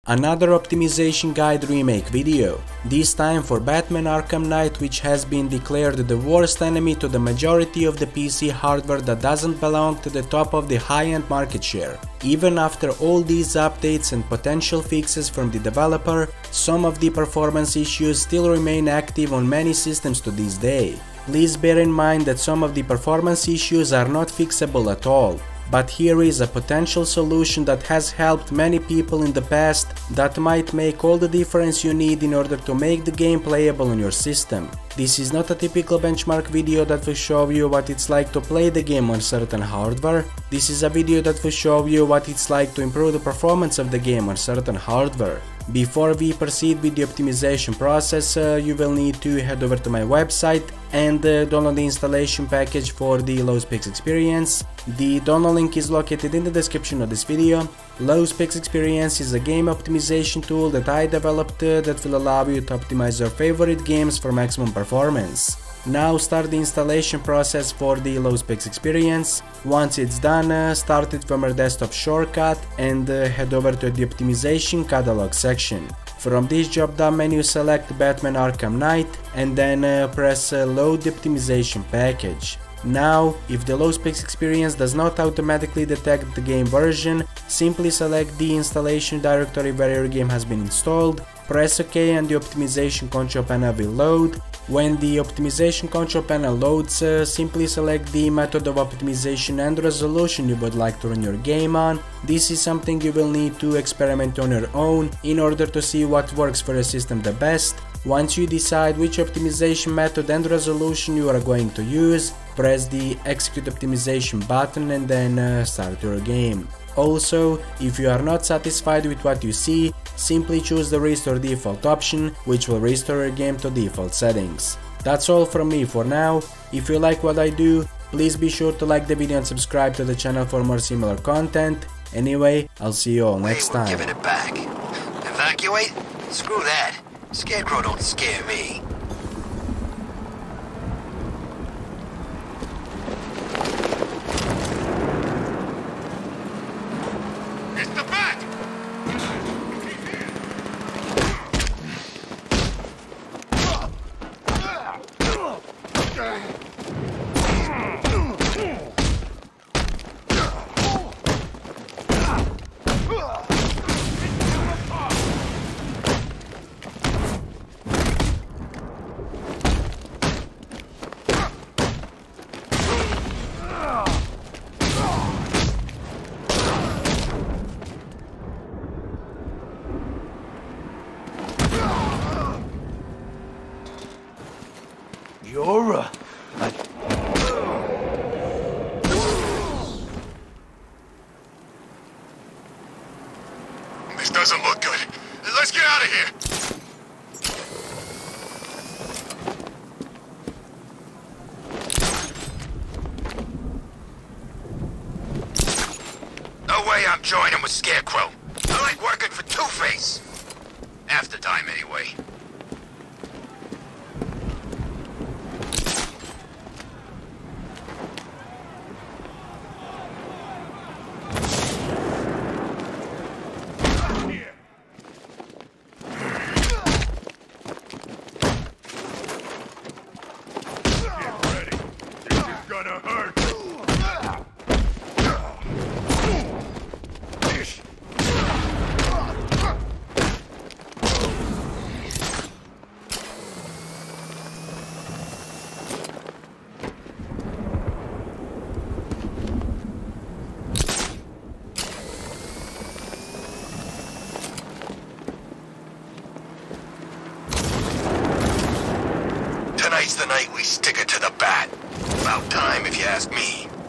Another optimization guide remake video, this time for Batman Arkham Knight, which has been declared the worst enemy to the majority of the PC hardware that doesn't belong to the top of the high-end market share. Even after all these updates and potential fixes from the developer, some of the performance issues still remain active on many systems to this day. Please bear in mind that some of the performance issues are not fixable at all. But here is a potential solution that has helped many people in the past that might make all the difference you need in order to make the game playable on your system. This is not a typical benchmark video that will show you what it's like to play the game on certain hardware. This is a video that will show you what it's like to improve the performance of the game on certain hardware. Before we proceed with the optimization process, you will need to head over to my website and download the installation package for the LowSpecs Experience. The download link is located in the description of this video. LowSpecs Experience is a game optimization tool that I developed that will allow you to optimize your favorite games for maximum performance. Now start the installation process for the LowSpecs Experience. Once it's done, start it from your desktop shortcut and head over to the optimization catalog section. From this drop down menu, select Batman Arkham Knight and then press load the optimization package. Now, if the LowSpecs Experience does not automatically detect the game version, simply select the installation directory where your game has been installed, press OK and the optimization control panel will load. When the optimization control panel loads, simply select the method of optimization and resolution you would like to run your game on. This is something you will need to experiment on your own in order to see what works for your system the best. Once you decide which optimization method and resolution you are going to use, press the execute optimization button and then start your game. Also, if you are not satisfied with what you see, simply choose the restore default option, which will restore your game to default settings. That's all from me for now. If you like what I do, please be sure to like the video and subscribe to the channel for more similar content. Anyway, I'll see you all next time. Giving it back. Evacuate? Screw that. Scarecrow don't scare me. It's the Bat! You're This doesn't look good. Let's get out of here. No way I'm joining with Scarecrow. I like working for Two-Face. Half the time, anyway. gonna hurt. Tonight's the night we stick it to the Bat. About time, if you ask me.